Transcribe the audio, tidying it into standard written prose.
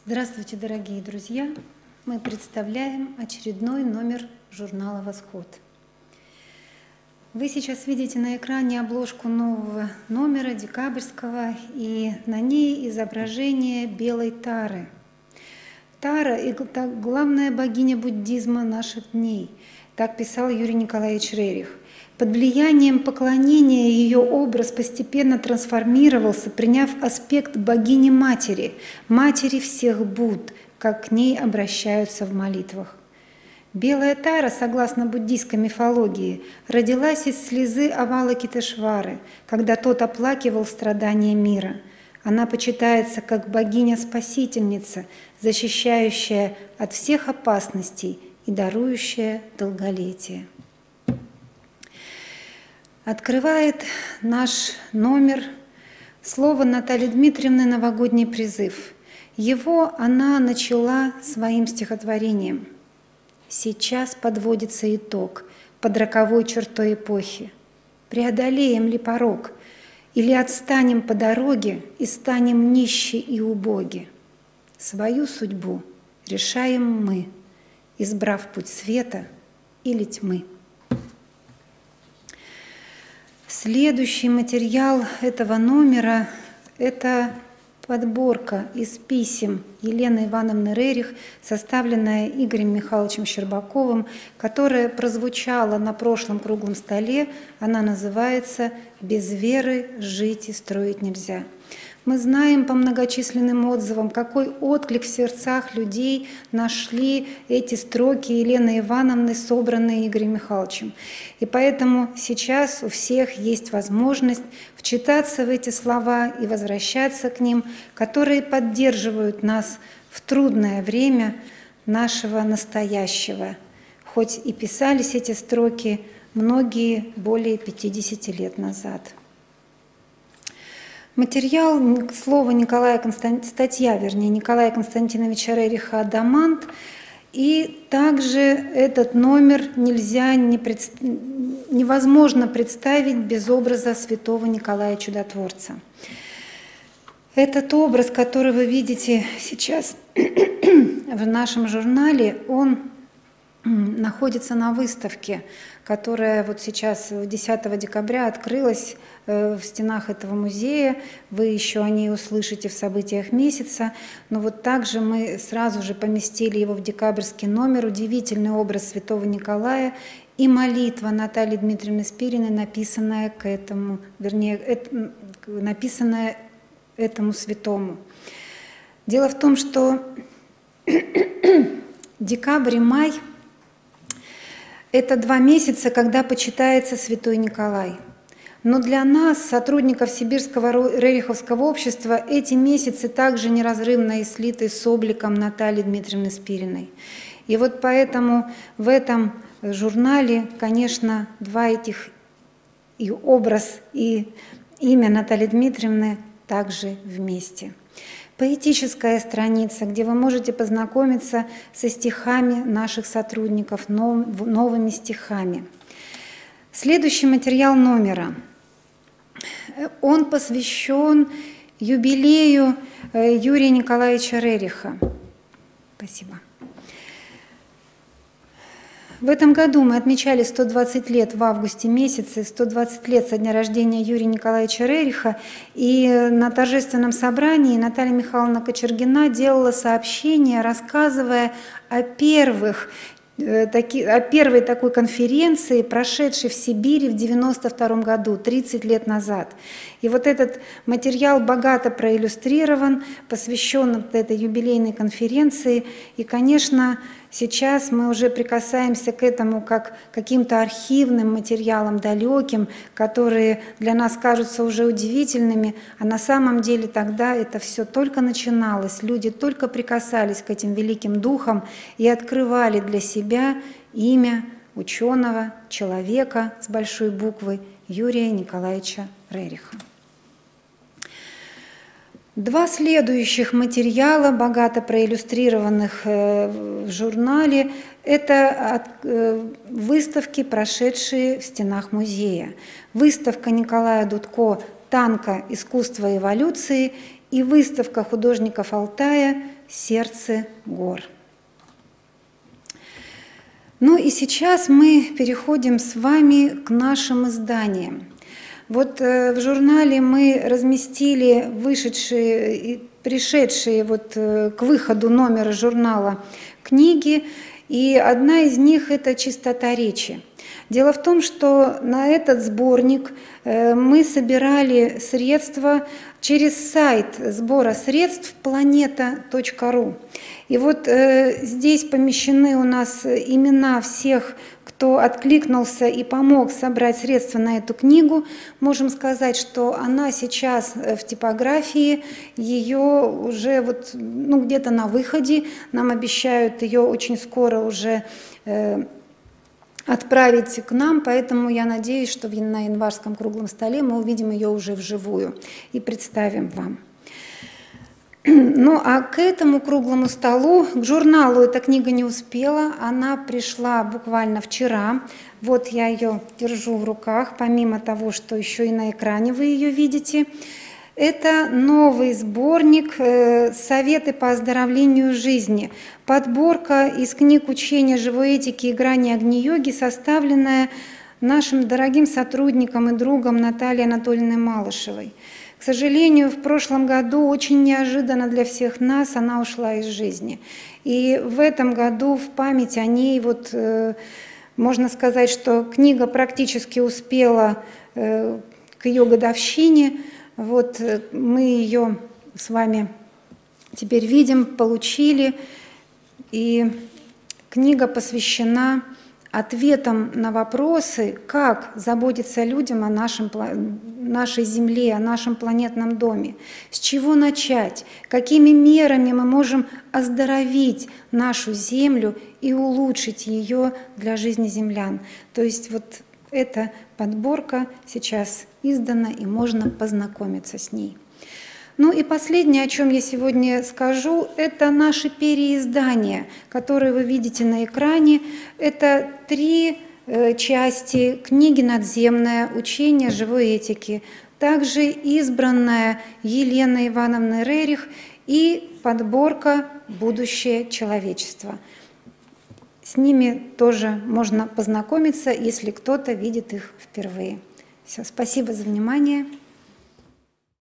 Здравствуйте, дорогие друзья! Мы представляем очередной номер журнала «Восход». Вы сейчас видите на экране обложку нового номера, декабрьского, и на ней изображение белой Тары. Тара – это главная богиня буддизма наших дней, так писал Юрий Николаевич Рерих. Под влиянием поклонения ее образ постепенно трансформировался, приняв аспект богини-матери, матери всех Будд, как к ней обращаются в молитвах. Белая Тара, согласно буддийской мифологии, родилась из слезы Авалокитешвары, когда тот оплакивал страдания мира. Она почитается как богиня-спасительница, защищающая от всех опасностей и дарующая долголетие. Открывает наш номер слово Натальи Дмитриевны «Новогодний призыв». Его она начала своим стихотворением. Сейчас подводится итог под роковой чертой эпохи. Преодолеем ли порог, или отстанем по дороге и станем нищи и убоги? Свою судьбу решаем мы, избрав путь света или тьмы. Следующий материал этого номера – это подборка из писем Елены Ивановны Рерих, составленная Игорем Михайловичем Щербаковым, которая прозвучала на прошлом круглом столе. Она называется «Без веры жить и строить нельзя». Мы знаем по многочисленным отзывам, какой отклик в сердцах людей нашли эти строки Елены Ивановны, собранные Игорем Михайловичем. И поэтому сейчас у всех есть возможность вчитаться в эти слова и возвращаться к ним, которые поддерживают нас в трудное время нашего настоящего. Хоть и писались эти строки многие более 50 лет назад. Материал, статья Николая Константиновича Рериха «Адамант». И также этот номер невозможно представить без образа святого Николая Чудотворца. Этот образ, который вы видите сейчас в нашем журнале, он находится на выставке, которая вот сейчас 10 декабря открылась в стенах этого музея. Вы еще о ней услышите в событиях месяца. Но вот также мы сразу же поместили его в декабрьский номер. Удивительный образ святого Николая и молитва Натальи Дмитриевны Спириной, написанная к этому, написанная этому святому. Дело в том, что декабрь и май – это 2 месяца, когда почитается святой Николай. Но для нас, сотрудников Сибирского Рериховского общества, эти месяцы также неразрывно и слиты с обликом Натальи Дмитриевны Спириной. И вот поэтому в этом журнале, конечно, два этих, и образ, и имя Натальи Дмитриевны также вместе. Поэтическая страница, где вы можете познакомиться со стихами наших сотрудников, новыми стихами. Следующий материал номера. Он посвящен юбилею Юрия Николаевича Рериха. Спасибо. В этом году мы отмечали 120 лет в августе месяце, 120 лет со дня рождения Юрия Николаевича Рериха, и на торжественном собрании Наталья Михайловна Кочергина делала сообщение, рассказывая о первой такой конференции, прошедшей в Сибири в 1992 году, 30 лет назад. И вот этот материал богато проиллюстрирован, посвящен этой юбилейной конференции. И, конечно, сейчас мы уже прикасаемся к этому как к каким-то архивным материалам далеким, которые для нас кажутся уже удивительными, а на самом деле тогда это все только начиналось, люди только прикасались к этим великим духам и открывали для себя имя ученого, человека с большой буквы Юрия Николаевича Рериха. 2 следующих материала, богато проиллюстрированных в журнале, это выставки, прошедшие в стенах музея. Выставка Николая Дудко «Танка. Искусство эволюции» и выставка художников Алтая «Сердце гор». Ну и сейчас мы переходим с вами к нашим изданиям. Вот в журнале мы разместили вышедшие и пришедшие вот к выходу номера журнала книги, и одна из них – это «Чистота речи». Дело в том, что на этот сборник мы собирали средства через сайт сбора средств planeta.ru. И вот здесь помещены у нас имена всех, кто откликнулся и помог собрать средства на эту книгу. Можем сказать, что она сейчас в типографии, ее уже вот, где-то на выходе. Нам обещают ее очень скоро уже отправить к нам, поэтому я надеюсь, что на январском круглом столе мы увидим ее уже вживую и представим вам. Ну а к этому круглому столу, к журналу эта книга не успела, она пришла буквально вчера. Вот я ее держу в руках, помимо того, что еще и на экране вы ее видите. Это новый сборник «Советы по оздоровлению жизни», подборка из книг учения живой этики и грани Агни-йоги, составленная нашим дорогим сотрудником и другом Натальей Анатольевной Малышевой. К сожалению, в прошлом году очень неожиданно для всех нас она ушла из жизни. И в этом году в память о ней, можно сказать, что книга практически успела к ее годовщине. Вот мы ее с вами теперь видим, получили, и книга посвящена ответам на вопросы, как заботиться людям о нашей Земле, о нашем планетном доме, с чего начать, какими мерами мы можем оздоровить нашу Землю и улучшить ее для жизни землян. То есть вот эта подборка сейчас издана, и можно познакомиться с ней. Ну и последнее, о чем я сегодня скажу, это наши переиздания, которые вы видите на экране. Это 3 части книги «Надземное. Учение живой этики», также избранная Еленой Ивановной Рерих и подборка «Будущее человечества». С ними тоже можно познакомиться, если кто-то видит их впервые. Все, спасибо за внимание.